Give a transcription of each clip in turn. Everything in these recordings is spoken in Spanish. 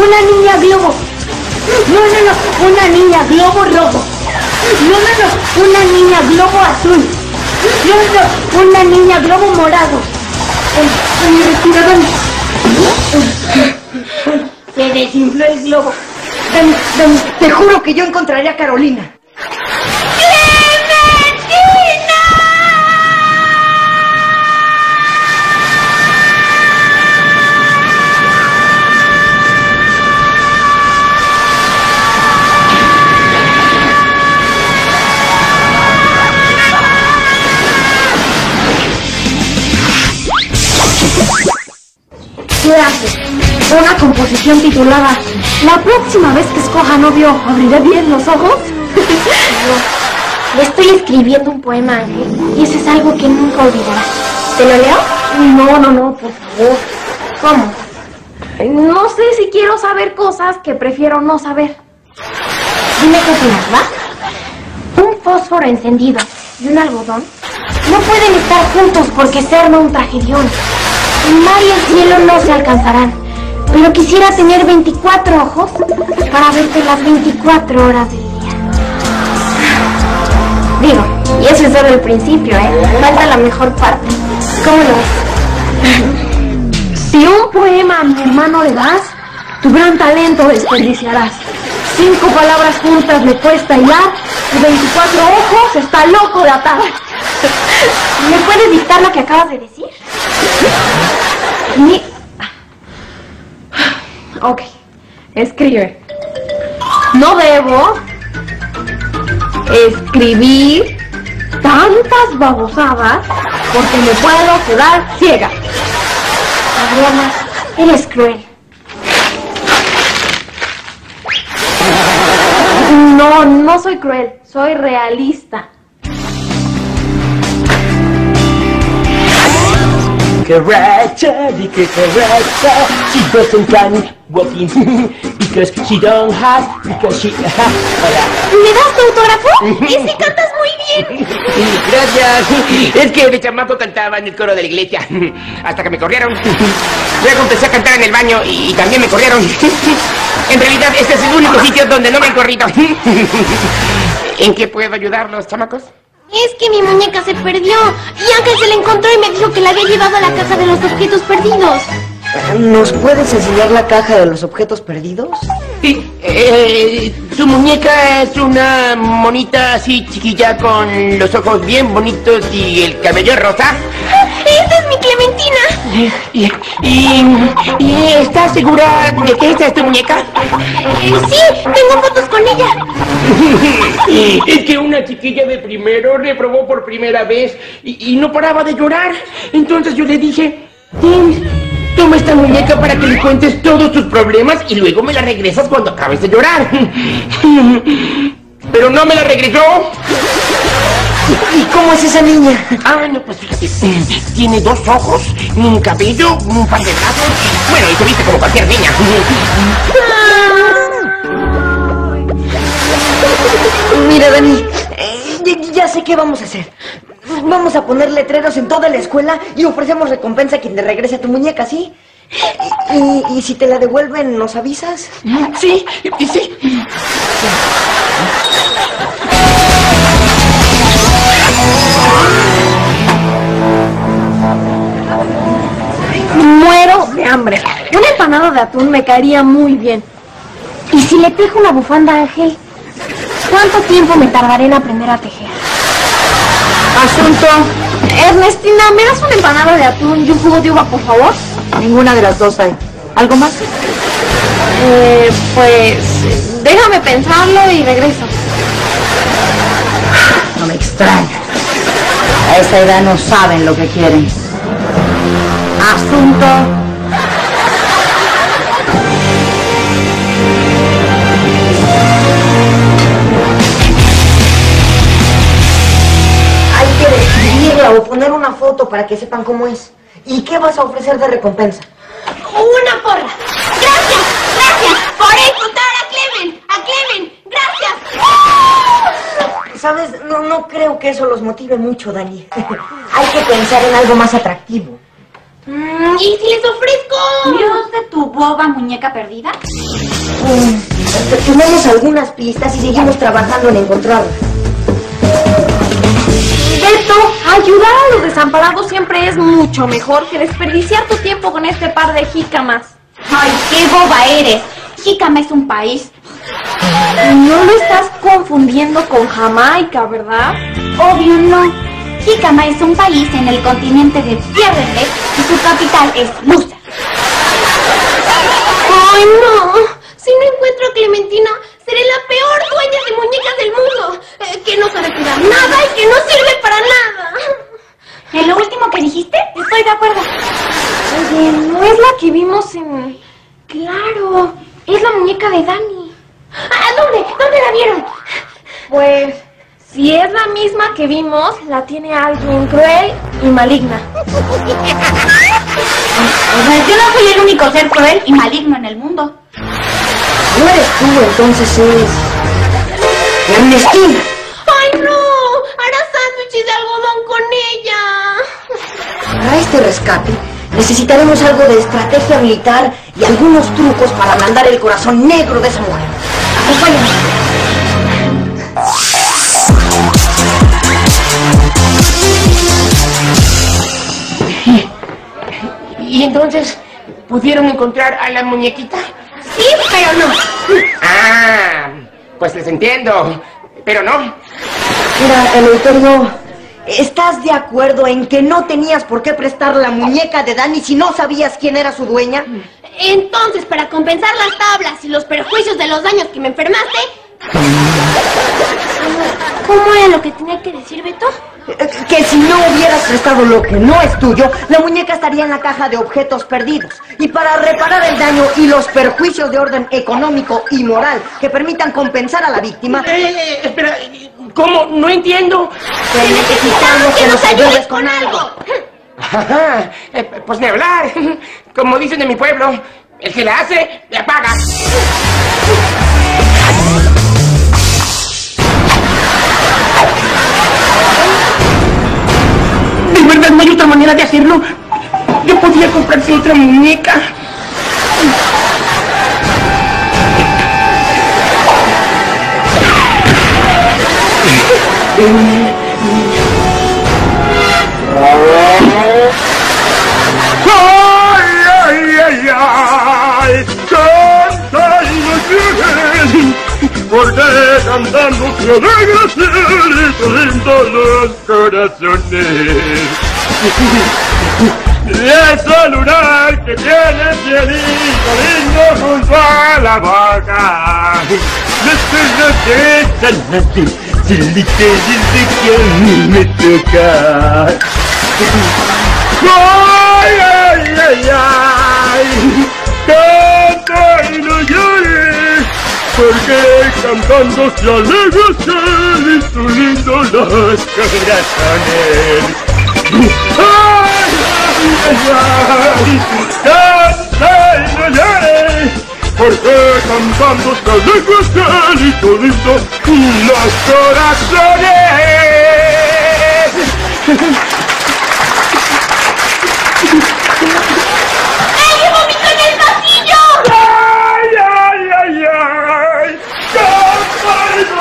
una niña globo. No, una niña globo rojo. No, una niña globo azul. No, una niña globo morado. Respira, Dani. Se desinfló el globo. Dani, te juro que yo encontraré a Carolina. ¿Qué haces? Una composición titulada "La próxima vez que escoja novio, ¿abriré bien los ojos?" No, le estoy escribiendo un poema, Ángel, y eso es algo que nunca olvidarás. ¿Te lo leo? No, por favor. ¿Cómo? No sé si quiero saber cosas que prefiero no saber. Dime qué opinas, ¿va? Un fósforo encendido y un algodón no pueden estar juntos porque se arma un tragedión. El mar y el cielo no se alcanzarán, pero quisiera tener 24 ojos para verte las 24 horas del día. Digo, y eso es solo el principio, falta la mejor parte. ¿Cómo lo ves? Si un poema a mi hermano le das, tu gran talento desperdiciarás. 5 palabras juntas le cuesta hilar y 24 ojos está loco de atar. ¿Me puedes dictar lo que acabas de decir? Ok, escribe. No debo escribir tantas babosadas porque me puedo quedar ciega. Adriana, eres cruel. No soy cruel, soy realista. Correct, she doesn't run walking because she don't have, because she... ¿Me das tu autógrafo? ¡Ese cantas muy bien! Gracias. Es que de chamaco cantaba en el coro de la iglesia hasta que me corrieron. Luego empecé a cantar en el baño y también me corrieron. En realidad este es el único sitio donde no me han corrido. ¿En qué puedo ayudarlos, chamacos? Es que mi muñeca se perdió y Ángel se la encontró y me dijo que la había llevado a la caja de los objetos perdidos. ¿Nos puedes enseñar la caja de los objetos perdidos? Sí, su muñeca es una monita así chiquilla con los ojos bien bonitos y el cabello rosa. ¡Esa es mi Clementina! ¿Y estás segura de que esta es tu muñeca? Sí, tengo fotos con ella. Es que una chiquilla de primero reprobó por primera vez y no paraba de llorar. Entonces yo le dije, toma esta muñeca para que le cuentes todos tus problemas y luego me la regresas cuando acabes de llorar. Pero no me la regresó. ¿Y cómo es esa niña? No, pues fíjate, tiene 2 ojos, un cabello, un par de brazos, bueno, y se viste como cualquier niña. Mira, Dani, ya sé qué vamos a hacer. Vamos a poner letreros en toda la escuela y ofrecemos recompensa a quien le regrese a tu muñeca, ¿sí? Y si te la devuelven, ¿nos avisas? Sí. Muero de hambre. Una empanada de atún me caería muy bien. ¿Y si le tejo una bufanda a Ángel? ¿Cuánto tiempo me tardaré en aprender a tejer? Asunto. Ernestina, ¿me das una empanada de atún y un jugo de uva, por favor? Ninguna de las dos hay. ¿Algo más? Pues... déjame pensarlo y regreso. No me extraña. A esa edad no saben lo que quieren. Asunto. Hay que describirla o poner una foto para que sepan cómo es. ¿Y qué vas a ofrecer de recompensa? ¡Una porra! ¡Gracias! ¡Por encontrar a Clemen! ¡Gracias! ¿Sabes? No creo que eso los motive mucho, Dani. Hay que pensar en algo más atractivo. ¿Y si les ofrezco? ¿Dios de tu boba muñeca perdida? Tenemos algunas pistas y seguimos trabajando en encontrarlas. Beto, ayudar a los desamparados siempre es mucho mejor que desperdiciar tu tiempo con este par de jícamas. ¡Ay, qué boba eres! Jícama es un país. No lo estás confundiendo con Jamaica, ¿verdad? Obvio no. Jícama es un país en el continente de Tierra y su capital es Lusa. ¡Ay, no! Si no encuentro a Clementina, seré la peor dueña de muñecas del mundo. Que no sabe cuidar nada y que no sirve para nada. ¿En lo último que dijiste? Estoy de acuerdo. Oye, ¿no es la que vimos en...? Claro, es la muñeca de Dani. ¿Dónde? ¿Dónde la vieron? Pues, si es la misma que vimos, la tiene alguien cruel y maligna. O sea, yo no soy el único ser cruel y maligno en el mundo. No eres tú, entonces es... Ernestina. ¡Ay, no! Hará sándwiches de algodón con ella. Para este rescate, necesitaremos algo de estrategia militar y algunos trucos para ablandar el corazón negro de esa mujer. Acompáñame. ¿Y entonces pudieron encontrar a la muñequita? Sí, pero no. Ah, pues les entiendo, pero no. Mira, Eleuterio, ¿estás de acuerdo en que no tenías por qué prestar la muñeca de Dani si no sabías quién era su dueña? Entonces, para compensar las tablas y los perjuicios de los daños que me enfermaste... ¿Cómo era lo que tenía que decir, Beto? Que si no hubieras prestado lo que no es tuyo, la muñeca estaría en la caja de objetos perdidos. Y para reparar el daño y los perjuicios de orden económico y moral que permitan compensar a la víctima... Espera, ¿cómo? No entiendo. Que necesitamos que nos ayudes con algo. Ajá, pues ni hablar. Como dicen en mi pueblo, el que la hace, la paga. ¿De verdad no hay otra manera de hacerlo? Yo podría comprarse otra muñeca. Porque cantando se alegra cielito lindo los corazones. Y ese lunar que tiene cielito lindo junto a la boca. Desde que cielito que a mí me toca. Ay, ay, ay, ay, canta y no llores. Porque cantando se alegra cielito lindo los corazones. ¡Ay, ay, ay! ¡Canta y no llores! Porque cantando se alegra cielito lindo los corazones. ¡Alguien vomitó en el pasillo! ¡Ay, ay, ay, ay! ¡Canta y no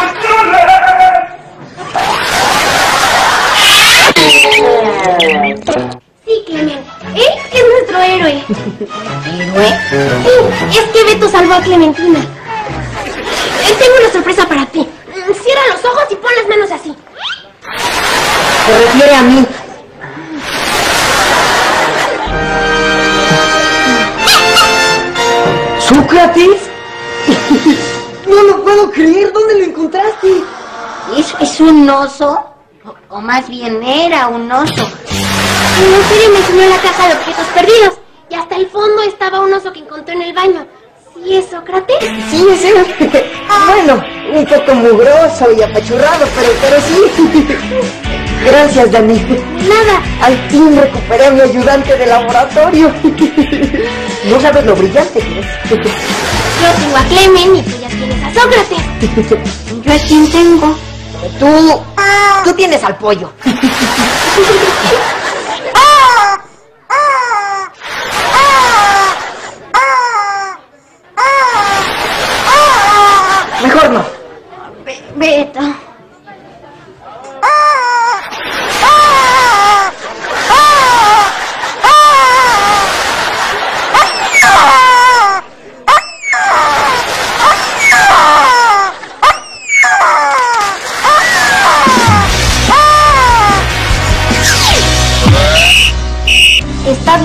llores! Sí, Clement. Él es nuestro héroe. ¿Héroe? Sí, es que Beto salvó a Clementina. Tengo una sorpresa para ti. Cierra los ojos y pon las manos así. Se refiere a mí. ¿Sócrates? No lo puedo creer. ¿Dónde lo encontraste? ¿Es un oso? O más bien era un oso. En serio me enseñó la caja de objetos perdidos. Y hasta el fondo estaba un oso que encontró en el baño. ¿Sí es Sócrates? Sí, es él. Bueno, un poco mugroso y apachurrado, pero sí. Gracias, Dani. Nada. Al fin recuperé a mi ayudante de laboratorio. No sabes lo brillante que es. Yo tengo a Clement y tú ya tienes a Sócrates. ¿Yo a quién tengo? Tú tienes al pollo.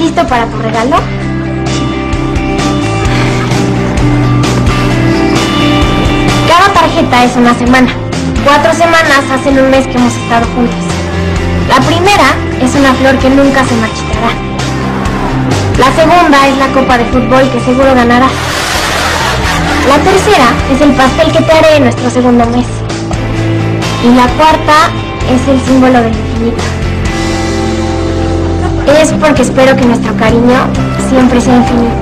listo para tu regalo? Cada tarjeta es una semana. 4 semanas hacen un mes que hemos estado juntos. La primera es una flor que nunca se marchitará. La segunda es la copa de fútbol que seguro ganarás. La tercera es el pastel que te haré en nuestro segundo mes. Y la cuarta es el símbolo del infinito. Es porque espero que nuestro cariño siempre sea infinito.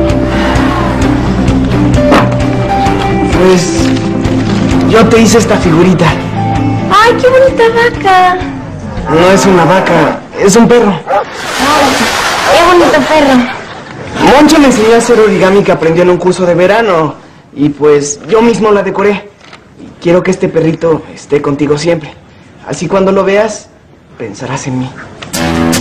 Pues yo te hice esta figurita. ¡Ay, qué bonita vaca! No es una vaca, es un perro. ¡Qué bonito perro! Moncho me enseñó a hacer origami que aprendió en un curso de verano. Y pues yo mismo la decoré. Y quiero que este perrito esté contigo siempre. Así cuando lo veas, pensarás en mí.